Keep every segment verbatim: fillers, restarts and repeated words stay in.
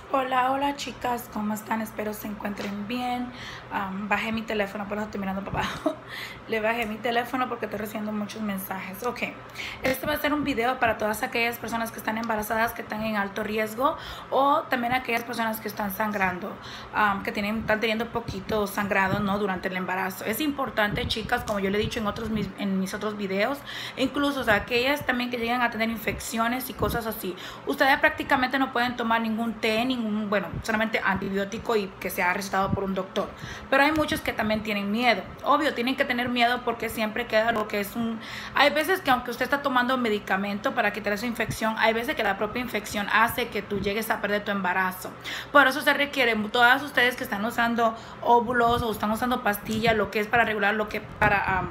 Hola, hola chicas, ¿cómo están? Espero se encuentren bien. Um, bajé mi teléfono, por eso estoy mirando para abajo. Le bajé mi teléfono porque estoy recibiendo muchos mensajes. Ok, este va a ser un video para todas aquellas personas que están embarazadas, que están en alto riesgo, o también aquellas personas que están sangrando, um, que tienen, están teniendo poquito sangrado, ¿no? Durante el embarazo. Es importante, chicas, como yo le he dicho en, otros, en mis otros videos, incluso o sea, aquellas también que llegan a tener infecciones y cosas así. Ustedes prácticamente no pueden tomar ningún té, ningún Un, bueno, solamente antibiótico y que sea recetado por un doctor, pero hay muchos que también tienen miedo. Obvio, tienen que tener miedo porque siempre queda lo que es un, hay veces que aunque usted está tomando medicamento para quitar esa infección, hay veces que la propia infección hace que tú llegues a perder tu embarazo. Por eso se requiere, todas ustedes que están usando óvulos o están usando pastillas, lo que es para regular lo que para um,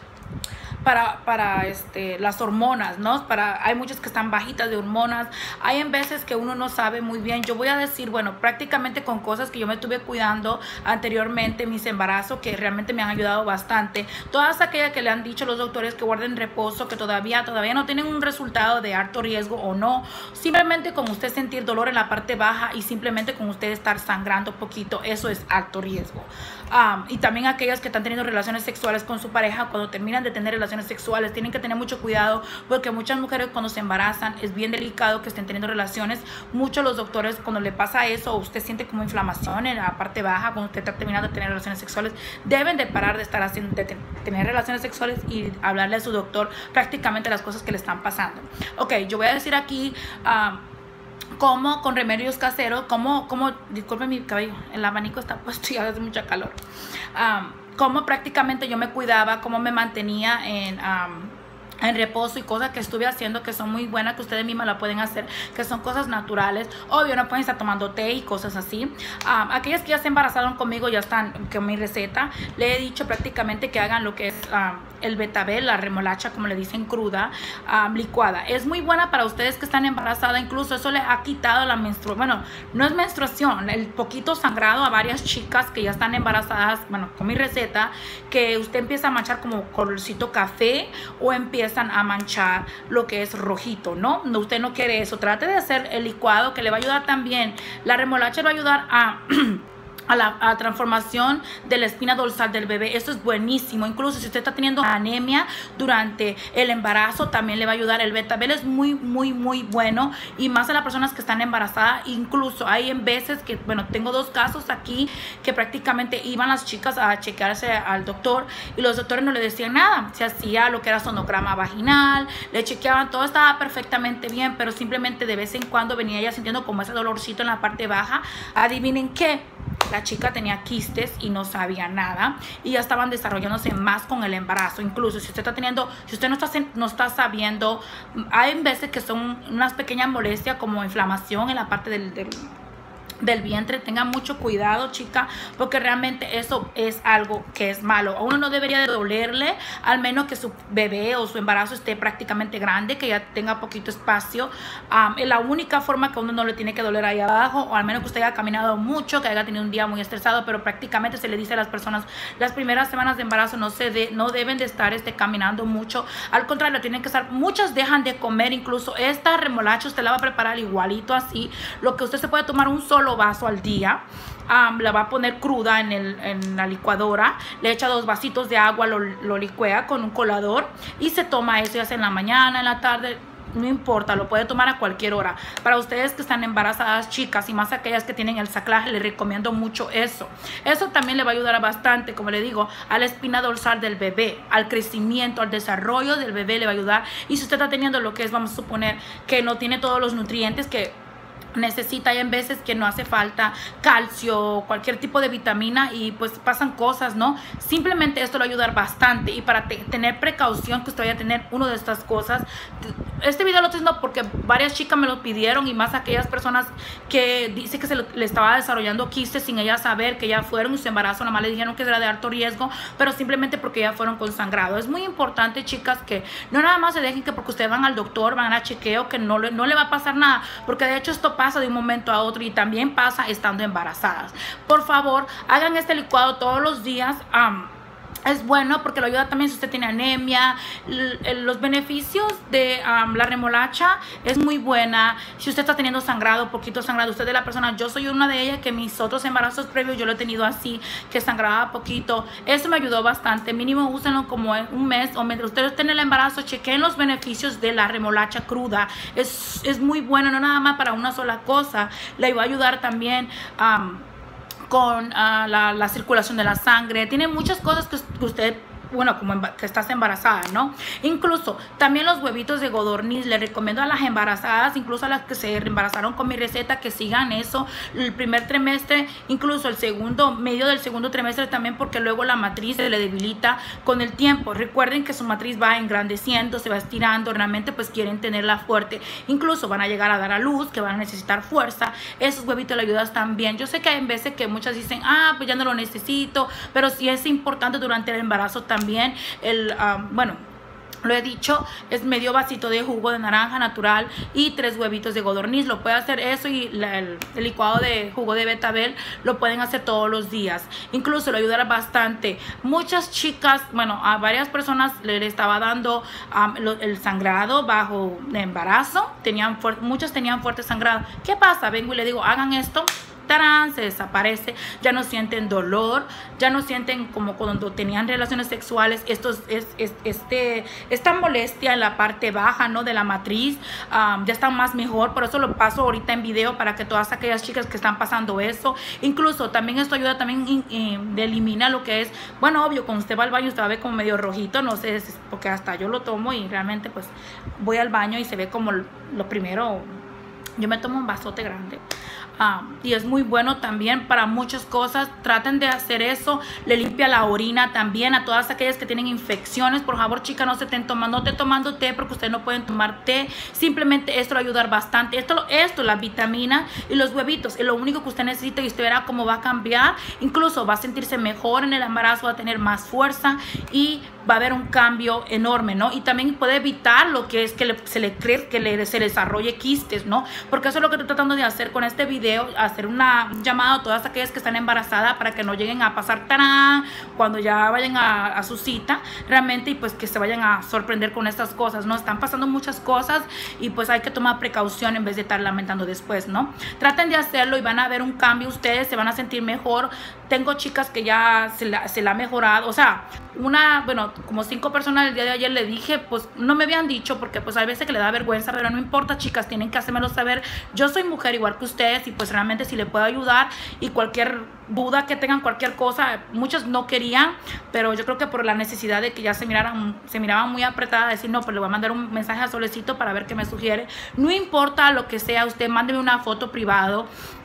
para, para este, las hormonas, ¿no? Para, hay muchas que están bajitas de hormonas. Hay en veces que uno no sabe muy bien. Yo voy a decir, bueno, prácticamente con cosas que yo me estuve cuidando anteriormente, mis embarazos, que realmente me han ayudado bastante. Todas aquellas que le han dicho los doctores que guarden reposo, que todavía, todavía no tienen un resultado de alto riesgo o no. Simplemente con usted sentir dolor en la parte baja y simplemente con usted estar sangrando poquito, eso es alto riesgo. Um, y también aquellas que están teniendo relaciones sexuales con su pareja, cuando terminan de tener relaciones sexuales, tienen que tener mucho cuidado porque muchas mujeres cuando se embarazan es bien delicado que estén teniendo relaciones. Muchos los doctores cuando le pasa eso, o usted siente como inflamación en la parte baja cuando usted está terminando de tener relaciones sexuales, deben de parar de estar haciendo, de tener relaciones sexuales y hablarle a su doctor prácticamente las cosas que le están pasando. Ok, yo voy a decir aquí um, como con remedios caseros, como, como, disculpen mi cabello, el abanico está puesto y hace mucha calor. Um, como prácticamente yo me cuidaba, cómo me mantenía en... Um, en reposo y cosas que estuve haciendo que son muy buenas, que ustedes mismas la pueden hacer, que son cosas naturales. Obvio, no pueden estar tomando té y cosas así. Um, aquellas que ya se embarazaron conmigo ya están con mi receta. Le he dicho prácticamente que hagan lo que es um, el betabel, la remolacha, como le dicen, cruda, um, licuada. Es muy buena para ustedes que están embarazadas. Incluso eso le ha quitado la menstruación. Bueno, no es menstruación, el poquito sangrado a varias chicas que ya están embarazadas, bueno, con mi receta, que usted empieza a manchar como colorcito café o empieza a manchar lo que es rojito, ¿no? No, usted no quiere eso. Trate de hacer el licuado, que le va a ayudar también. La remolacha le va a ayudar a... A la, a la transformación de la espina dorsal del bebé. Esto es buenísimo. Incluso si usted está teniendo anemia durante el embarazo, también le va a ayudar. El betabel es muy, muy, muy bueno. Y más a las personas que están embarazadas. Incluso hay en veces que, bueno, tengo dos casos aquí que prácticamente iban las chicas a chequearse al doctor y los doctores no le decían nada. Se hacía lo que era sonograma vaginal, le chequeaban, todo estaba perfectamente bien, pero simplemente de vez en cuando venía ella sintiendo como ese dolorcito en la parte baja. Adivinen qué. La chica tenía quistes y no sabía nada y ya estaban desarrollándose más con el embarazo. Incluso si usted está teniendo, si usted no está, no está sabiendo, hay veces que son unas pequeñas molestias como inflamación en la parte del, del del vientre. Tengan mucho cuidado, chica, porque realmente eso es algo que es malo. A uno no debería de dolerle, al menos que su bebé o su embarazo esté prácticamente grande, que ya tenga poquito espacio. Um, es la única forma que uno no le tiene que doler ahí abajo, o al menos que usted haya caminado mucho, que haya tenido un día muy estresado, pero prácticamente se le dice a las personas, las primeras semanas de embarazo no se de, no deben de estar este, caminando mucho. Al contrario, tienen que estar, muchas dejan de comer. Incluso esta remolacha usted la va a preparar igualito así, lo que usted se puede tomar un solo vaso al día. Um, la va a poner cruda en, el, en la licuadora, le echa dos vasitos de agua, lo, lo licuea con un colador y se toma eso, ya sea en la mañana, en la tarde, no importa, lo puede tomar a cualquier hora. Para ustedes que están embarazadas, chicas, y más aquellas que tienen el saclaje, les recomiendo mucho eso. Eso también le va a ayudar bastante, como le digo, a la espina dorsal del bebé, al crecimiento, al desarrollo del bebé le va a ayudar. Y si usted está teniendo lo que es, vamos a suponer que no tiene todos los nutrientes que necesita, hay en veces que no hace falta calcio, cualquier tipo de vitamina y pues pasan cosas, ¿no? Simplemente esto le va a ayudar bastante. Y para te tener precaución que usted vaya a tener una de estas cosas, este video lo estoy haciendo porque varias chicas me lo pidieron y más aquellas personas que dice que se le estaba desarrollando quistes sin ellas saber, que ya fueron y su embarazo nada más le dijeron que era de alto riesgo, pero simplemente porque ya fueron con sangrado. Es muy importante, chicas, que no nada más se dejen que porque ustedes van al doctor, van a chequeo, que no le, no le va a pasar nada, porque de hecho esto pasa de un momento a otro y también pasa estando embarazadas. Por favor, hagan este licuado todos los días. Um, Es bueno porque lo ayuda también si usted tiene anemia. Los beneficios de um, la remolacha es muy buena. Si usted está teniendo sangrado, poquito sangrado, usted es la persona, yo soy una de ellas que mis otros embarazos previos yo lo he tenido así, que sangraba poquito. Eso me ayudó bastante. Mínimo úsenlo como un mes o mientras ustedes estén en el embarazo, chequen los beneficios de la remolacha cruda. Es, es muy bueno, no nada más para una sola cosa. Le va a ayudar también um, con uh, la, la circulación de la sangre. Tiene muchas cosas que, que usted, bueno, como que estás embarazada, ¿no? Incluso también los huevitos de codorniz, le recomiendo a las embarazadas, incluso a las que se embarazaron con mi receta, que sigan eso el primer trimestre, incluso el segundo, medio del segundo trimestre también, porque luego la matriz se le debilita con el tiempo. Recuerden que su matriz va engrandeciendo, se va estirando, realmente pues quieren tenerla fuerte. Incluso van a llegar a dar a luz, que van a necesitar fuerza. Esos huevitos le ayudan también. Yo sé que hay veces que muchas dicen, ah, pues ya no lo necesito, pero sí es importante durante el embarazo también. También el, um, bueno, lo he dicho, es medio vasito de jugo de naranja natural y tres huevitos de codorniz. Lo puede hacer eso y la, el, el licuado de jugo de betabel lo pueden hacer todos los días. Incluso lo ayudará bastante. Muchas chicas, bueno, a varias personas le, le estaba dando um, lo, el sangrado bajo embarazo. Tenían muchas tenían fuerte sangrado. ¿Qué pasa? Vengo y le digo, hagan esto. Tarán, se desaparece, ya no sienten dolor, ya no sienten como cuando tenían relaciones sexuales, esto es, es, es, este, esta molestia en la parte baja, ¿no?, de la matriz, um, ya está más mejor. Por eso lo paso ahorita en video para que todas aquellas chicas que están pasando eso, incluso también esto ayuda también in, in, de elimina lo que es, bueno, obvio, cuando usted va al baño usted va a ver como medio rojito, no sé, es porque hasta yo lo tomo y realmente pues voy al baño y se ve como lo primero, yo me tomo un vasote grande. Um, y es muy bueno también para muchas cosas. Traten de hacer eso. Le limpia la orina también a todas aquellas que tienen infecciones. Por favor, chicas, no se estén tomando, no estén tomando té porque ustedes no pueden tomar té. Simplemente esto le va a ayudar bastante. Esto, esto, las vitaminas y los huevitos es lo único que usted necesita y usted verá cómo va a cambiar. Incluso va a sentirse mejor en el embarazo, va a tener más fuerza y va a haber un cambio enorme, ¿no? Y también puede evitar lo que es que le, se le cree que le, se desarrolle quistes, ¿no? Porque eso es lo que estoy tratando de hacer con este video. Hacer una llamada a todas aquellas que están embarazadas para que no lleguen a pasar tarán cuando ya vayan a, a su cita realmente, y pues que se vayan a sorprender con estas cosas, ¿no? Están pasando muchas cosas y pues hay que tomar precaución en vez de estar lamentando después, ¿no? Traten de hacerlo y van a ver un cambio, ustedes se van a sentir mejor. Tengo chicas que ya se la, se la ha mejorado, o sea, una, bueno, como cinco personas el día de ayer le dije, pues no me habían dicho porque pues hay veces que le da vergüenza, pero no importa, chicas, tienen que hacérmelo saber. Yo soy mujer igual que ustedes y pues realmente si le puedo ayudar, y cualquier duda que tengan, cualquier cosa, muchos no querían, pero yo creo que por la necesidad de que ya se miraran, se miraban muy apretadas, decir, no, pues le voy a mandar un mensaje a Solecito para ver qué me sugiere. No importa lo que sea, usted mándeme una foto privado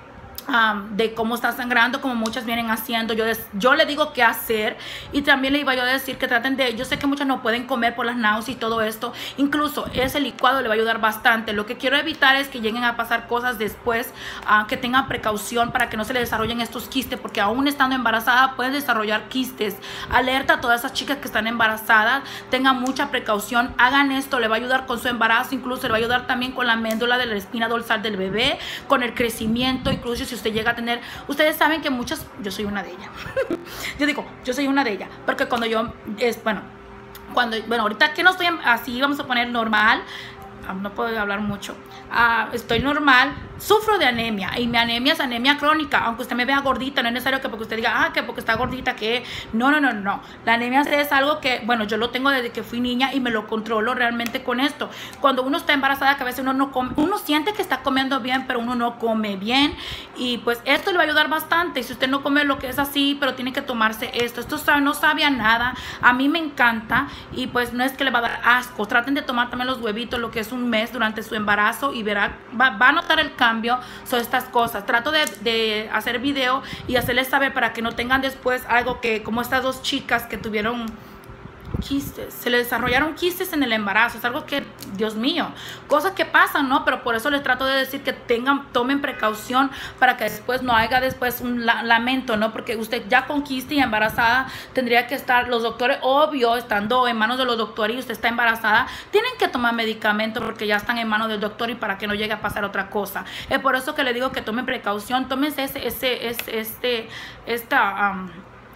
Um, de cómo está sangrando, como muchas vienen haciendo. Yo, yo le digo qué hacer, y también le iba yo a decir que traten de, yo sé que muchas no pueden comer por las náuseas y todo esto, incluso ese licuado le va a ayudar bastante. Lo que quiero evitar es que lleguen a pasar cosas después, uh, que tengan precaución para que no se le desarrollen estos quistes, porque aún estando embarazada pueden desarrollar quistes. Alerta a todas esas chicas que están embarazadas, tengan mucha precaución, hagan esto, le va a ayudar con su embarazo, incluso le va a ayudar también con la médula de la espina dorsal del bebé, con el crecimiento, incluso si usted llega a tener, ustedes saben que muchas, yo soy una de ellas, yo digo, yo soy una de ellas, porque cuando yo, es bueno, cuando, bueno, ahorita que no estoy así, vamos a poner normal, no puedo hablar mucho, uh, estoy normal, sufro de anemia, y mi anemia es anemia crónica. Aunque usted me vea gordita, no es necesario que porque usted diga, ah, que porque está gordita, que no, no, no, no, la anemia es algo que, bueno, yo lo tengo desde que fui niña y me lo controlo realmente con esto. Cuando uno está embarazada, que a veces uno no come, uno siente que está comiendo bien, pero uno no come bien, y pues esto le va a ayudar bastante. Si usted no come lo que es así, pero tiene que tomarse esto, esto sabe, no sabe a nada, a mí me encanta, y pues no es que le va a dar asco. Traten de tomar también los huevitos, lo que es un mes durante su embarazo, y verá, va, va a notar el cambio. Son estas cosas. Trato de, de hacer video y hacerles saber para que no tengan después algo que, como estas dos chicas que tuvieron quistes, se le desarrollaron quistes en el embarazo. Es algo que, Dios mío, cosas que pasan, ¿no? Pero por eso les trato de decir que tengan, tomen precaución para que después no haya después un la lamento, ¿no? Porque usted ya con quiste y embarazada tendría que estar, los doctores, obvio, estando en manos de los doctores y usted está embarazada, tienen que tomar medicamentos porque ya están en manos del doctor y para que no llegue a pasar otra cosa. Es por eso que le digo que tomen precaución, tómense ese, ese, ese, este, esta... Um,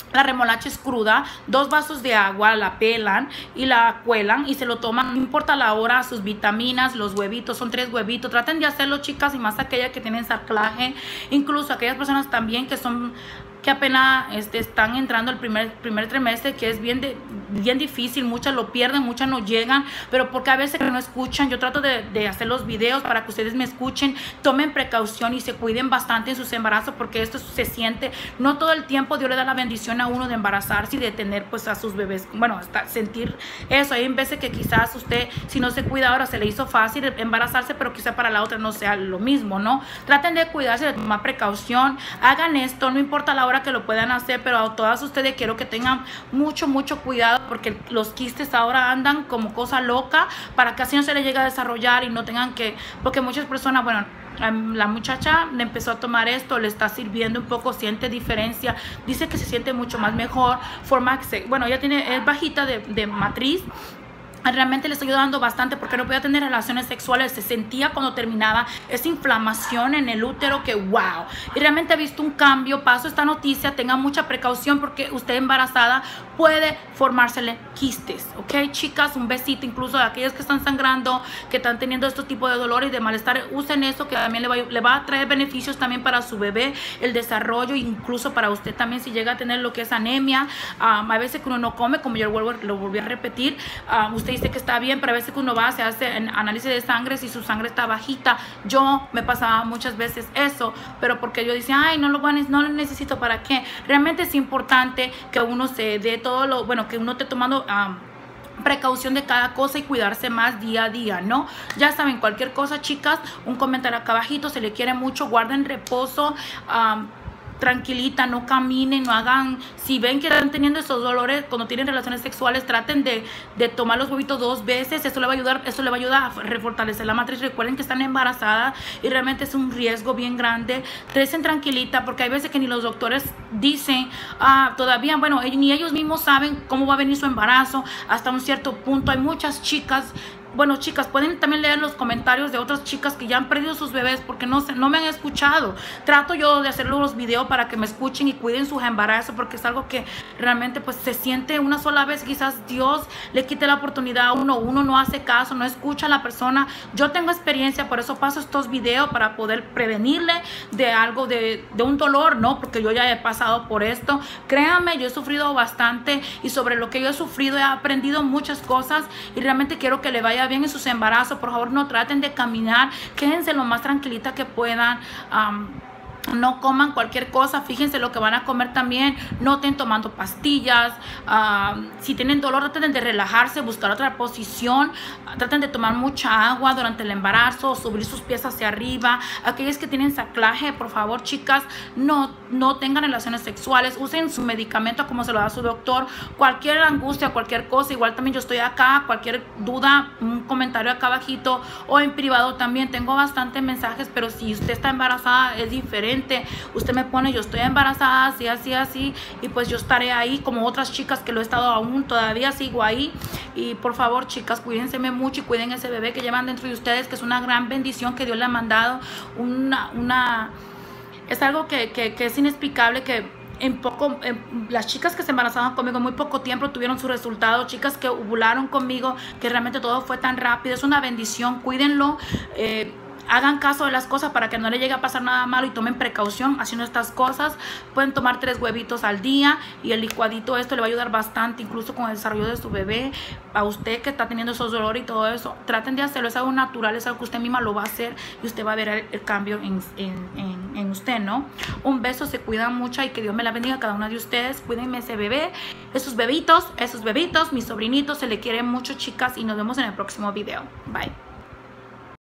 La remolacha es cruda, dos vasos de agua, la pelan y la cuelan y se lo toman, no importa la hora, sus vitaminas, los huevitos, son tres huevitos. Traten de hacerlo, chicas, y más aquellas que tienen sarclaje, incluso aquellas personas también que son que apenas este, están entrando el primer, primer trimestre, que es bien, de, bien difícil. Muchas lo pierden, muchas no llegan, pero porque a veces no escuchan. Yo trato de, de hacer los videos para que ustedes me escuchen, tomen precaución y se cuiden bastante en sus embarazos, porque esto se siente, no todo el tiempo Dios le da la bendición a uno de embarazarse y de tener pues a sus bebés, bueno, hasta sentir eso. Hay veces que quizás usted, si no se cuida ahora, se le hizo fácil embarazarse, pero quizá para la otra no sea lo mismo, ¿no? Traten de cuidarse, de tomar precaución, hagan esto, no importa la hora que lo puedan hacer, pero a todas ustedes quiero que tengan mucho, mucho cuidado, porque los quistes ahora andan como cosa loca, para que así no se les llegue a desarrollar y no tengan que, porque muchas personas, bueno, la muchacha le empezó a tomar esto, le está sirviendo un poco, siente diferencia, dice que se siente mucho más mejor, forma, bueno, ella tiene, es bajita de, de matriz. Realmente le estoy ayudando bastante porque no podía tener relaciones sexuales, se sentía cuando terminaba esa inflamación en el útero que wow, y realmente he visto un cambio. Paso esta noticia, tengan mucha precaución porque usted embarazada puede formársele quistes, ok, chicas, un besito. Incluso a aquellas que están sangrando, que están teniendo estos tipos de dolor y de malestar, usen eso, que también le va, le va a traer beneficios también para su bebé, el desarrollo, incluso para usted también si llega a tener lo que es anemia. Um, a veces que uno no come, como yo vuelvo, lo volví a repetir, um, usted dice que está bien, pero a veces que uno va, se hace análisis de sangre, si su sangre está bajita. Yo me pasaba muchas veces eso, pero porque yo decía, ay, no lo, van, no lo necesito, ¿para qué? Realmente es importante que uno se dé todo lo, bueno, que uno esté tomando um, precaución de cada cosa y cuidarse más día a día, ¿no? Ya saben, cualquier cosa, chicas, un comentario acá abajito, se le quiere mucho, guarden reposo, um, tranquilita, no caminen, no hagan, si ven que están teniendo esos dolores cuando tienen relaciones sexuales, traten de, de tomar los huevitos dos veces, eso le va a ayudar, eso le va a ayudar a refortalecer la matriz. Recuerden que están embarazadas y realmente es un riesgo bien grande. Recen tranquilita, porque hay veces que ni los doctores dicen, ah, todavía, bueno, ni ellos mismos saben cómo va a venir su embarazo hasta un cierto punto. Hay muchas chicas, bueno, chicas, pueden también leer los comentarios de otras chicas que ya han perdido sus bebés porque no, se, no me han escuchado. Trato yo de hacer los videos para que me escuchen y cuiden sus embarazos, porque es algo que realmente pues se siente una sola vez. Quizás Dios le quite la oportunidad a uno, uno no hace caso, no escucha a la persona. Yo tengo experiencia, por eso paso estos videos para poder prevenirle de algo, de, de un dolor, ¿no? Porque yo ya he pasado por esto. Créanme, yo he sufrido bastante y sobre lo que yo he sufrido he aprendido muchas cosas y realmente quiero que le vaya bien en sus embarazos. Por favor, no traten de caminar, quédense lo más tranquilita que puedan. um, No coman cualquier cosa, fíjense lo que van a comer también, no estén tomando pastillas. Uh, si tienen dolor, traten de relajarse, buscar otra posición, uh, traten de tomar mucha agua durante el embarazo, subir sus pies hacia arriba. Aquellas que tienen saclaje, por favor, chicas, no, no tengan relaciones sexuales, usen su medicamento como se lo da su doctor. Cualquier angustia, cualquier cosa, igual también yo estoy acá, cualquier duda, un comentario acá abajito o en privado también. Tengo bastantes mensajes, pero si usted está embarazada es diferente. Usted me pone, yo estoy embarazada, así, así, así, y pues yo estaré ahí como otras chicas que lo he estado aún, todavía sigo ahí. Y por favor, chicas, cuídense mucho y cuiden ese bebé que llevan dentro de ustedes, que es una gran bendición que Dios le ha mandado. Una, una, es algo que, que, que es inexplicable, que en poco, en, las chicas que se embarazaron conmigo en muy poco tiempo tuvieron su resultado, chicas que ovularon conmigo, que realmente todo fue tan rápido. Es una bendición, cuídenlo. eh, Hagan caso de las cosas para que no le llegue a pasar nada malo y tomen precaución haciendo estas cosas. Pueden tomar tres huevitos al día y el licuadito esto le va a ayudar bastante, incluso con el desarrollo de su bebé. A usted que está teniendo esos dolores y todo eso, traten de hacerlo, es algo natural, es algo que usted misma lo va a hacer y usted va a ver el, el cambio en, en, en, en usted, ¿no? Un beso, se cuidan mucho y que Dios me la bendiga a cada una de ustedes. Cuídenme ese bebé, esos bebitos, esos bebitos, mis sobrinitos, se le quieren mucho, chicas, y nos vemos en el próximo video. Bye.